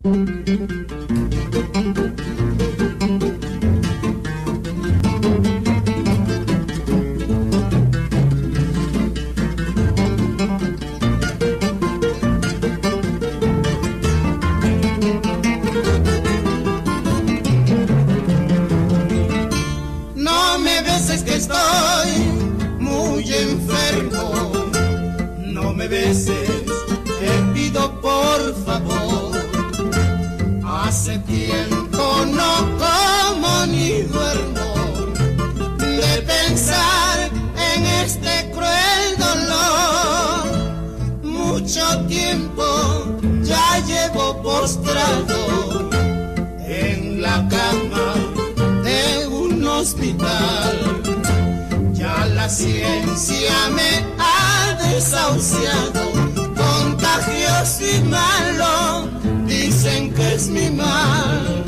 No me beses que estoy muy enfermo, no me beses, te pido por favor. Hace tiempo no como ni duermo de pensar en este cruel dolor. Mucho tiempo ya llevo postrado en la cama de un hospital. Ya la ciencia me ha desahuciado, contagioso y malo, dicen que es mi mal.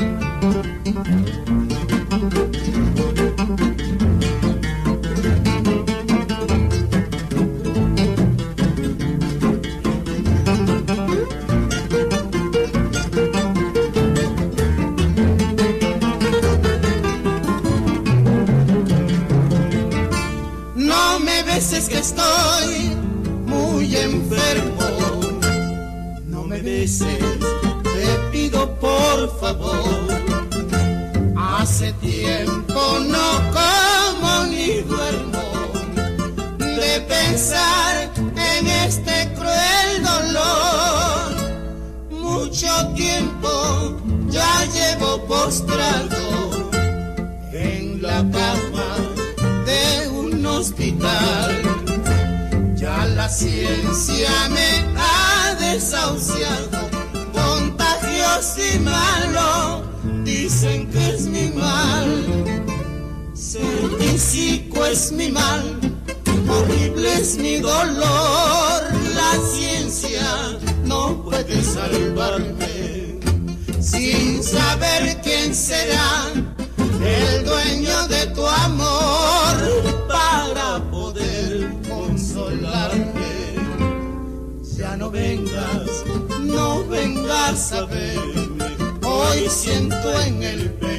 No me beses que estoy muy enfermo, no me beses, te pido por favor. Hace tiempo no como ni duermo de pensar en este cruel dolor. Mucho tiempo ya llevo postrado en la cama de un hospital. Ya la ciencia me ha desahuciado, contagioso y malo, dicen que es mi mal. Ser físico es mi mal, horrible es mi dolor. La ciencia no puede salvarme, sin saber quién será el dueño de tu amor para poder consolarme. Ya no vengas, no vengas a verme, hoy siento en el pecho